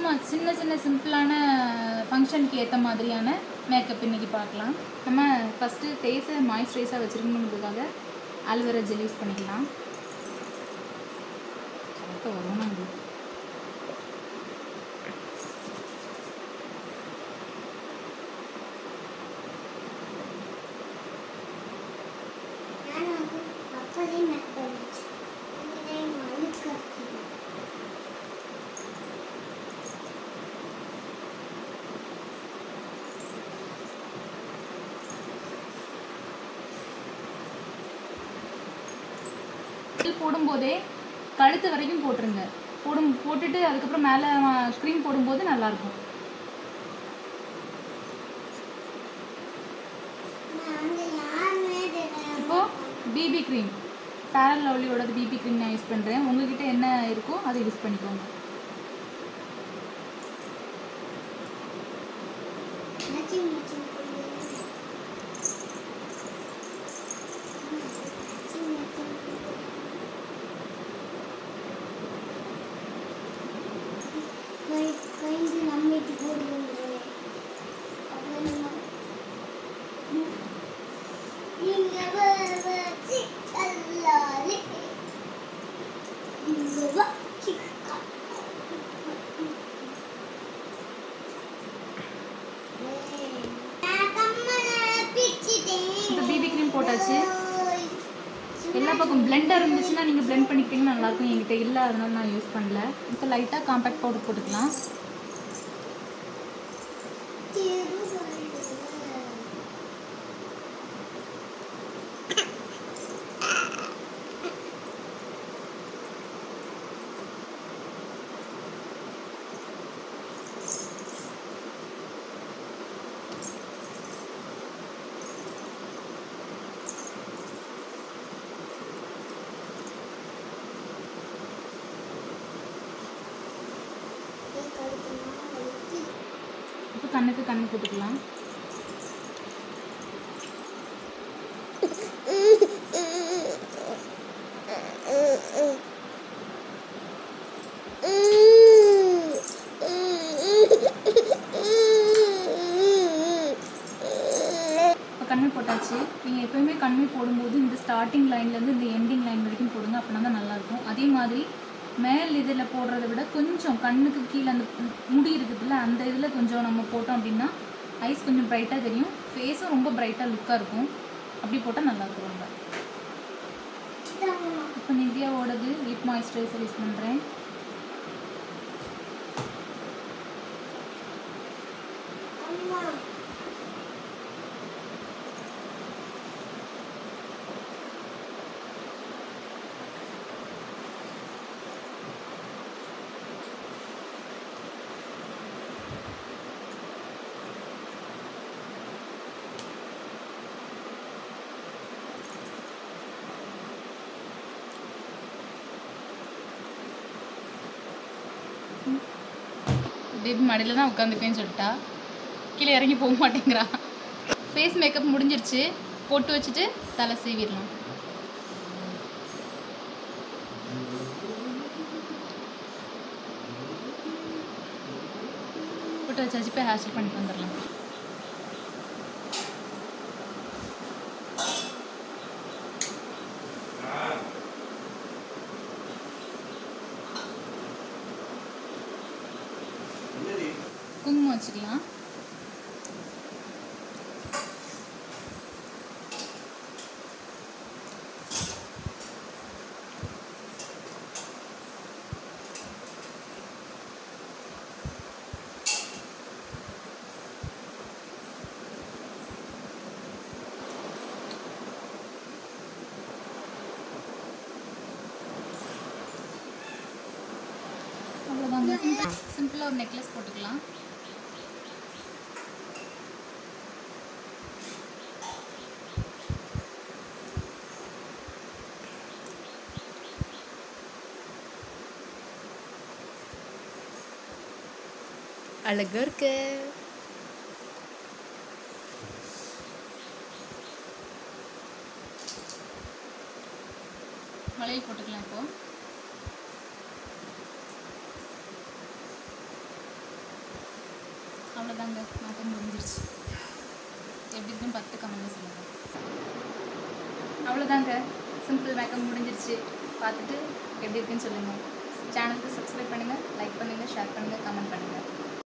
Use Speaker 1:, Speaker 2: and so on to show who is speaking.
Speaker 1: சும்மா சின்ன சின்ன சிம்பிளான ஃபங்க்ஷனுக்கு ஏற்ற மாதிரியான மேக்கப் இன்றைக்கி பார்க்கலாம். நம்ம ஃபஸ்ட்டு ஃபேஸை மாய்ஸ்சரைஸாக வச்சுருக்கணுங்கிறதுக்காக ஆல்வேரா ஜெல் யூஸ் பண்ணிக்கலாம். வரும் நாங்கள் போடும்போதே கழுத்து வரைக்கும் போட்டுருங்க. போட்டுட்டு அதுக்கப்புறம் மேலே க்ரீம் போடும்போது நல்லாயிருக்கும். இப்போது பிபி க்ரீம் ஃபேர் அண்ட் லவ்லியோட பிபி க்ரீம் நான் யூஸ் பண்ணுறேன். உங்கள்கிட்ட என்ன இருக்கோ அதை யூஸ் பண்ணிக்கோங்க. இப்போ பிபி க்ரீம் போட்டாச்சு. எல்லா பக்கம் பிளெண்டர் இருந்துச்சுன்னா நீங்கள் பிளெண்ட் பண்ணிக்கிட்டிங்கன்னா நல்லாயிருக்கும். என்கிட்ட இல்லை, அதனால நான் யூஸ் பண்ணல. இப்போ லைட்டாக காம்பேக்ட் பவுடர் போட்டுக்கலாம். இப்போ கண்ணுக்கு கண்ணு போட்டுக்கலாம். கண்ணு போட்டாச்சு. நீங்கள் எப்போயுமே கண்ணு போடும்போது இந்த ஸ்டார்டிங் லைன்லேருந்து இந்த எண்டிங் லைன் வரைக்கும் போடுங்க. அப்படின்னா தான் நல்லாயிருக்கும். அதே மாதிரி மேல் இதில் போடுறத விட கொஞ்சம் கண்ணுக்கு கீழே அந்த முடி இருக்குதுல்ல, அந்த இதில் கொஞ்சம் நம்ம போட்டோம் அப்படின்னா ஐஸ் கொஞ்சம் ப்ரைட்டாக தெரியும். ஃபேஸும் ரொம்ப ப்ரைட்டாக லுக்காக இருக்கும். அப்படி போட்டால் நல்லாயிருக்கும் ரொம்ப. இப்போ நிவ்யாவோடது லிப் மாய்ஸ்சரைசர் யூஸ் பண்ணுறேன். பேபி மடியில் தான் உட்காந்துப்பேன்னு சொல்லிட்டா. கீழே இறங்கி போக மாட்டேங்கிறா. ஃபேஸ் மேக்கப் முடிஞ்சிருச்சு. போட்டு வச்சுட்டு தலை சீவிடலாம். போட்டு வச்சாச்சு. இப்போ ஹேர் ஸ்டைல் பண்ணிட்டு வந்துடலாம். குங்குமம் வச்சுக்கலாம். அவ்வளோதாங்க. சிம்பிளாக ஒரு நெக்லஸ் போட்டுக்கலாம். அழகா இருக்கு. வளையல் போட்டுக்கலாம். இப்போ அவ்வளோதாங்க, மேக்கப் முடிஞ்சிருச்சு. எப்படி இருக்குன்னு பார்த்துட்டு கமெண்ட்ல சொல்லுங்கள். அவ்வளோதாங்க, சிம்பிள் மேக்கப் முடிஞ்சிருச்சு. பார்த்துட்டு எப்படி இருக்குன்னு சொல்லுங்கள். சேனலுக்கு சப்ஸ்கிரைப் பண்ணுங்கள், லைக் பண்ணுங்கள், ஷேர் பண்ணுங்கள், கமெண்ட் பண்ணுங்கள்.